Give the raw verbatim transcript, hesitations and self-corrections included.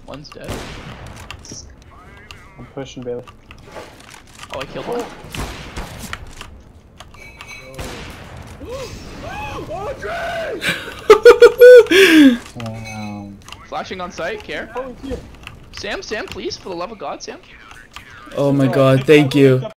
One's dead. I'm pushing Bailey. Oh, I killed one. Um, Flashing on site, care. oh, here. Sam, Sam, please, for the love of God, Sam. Oh my god, thank you.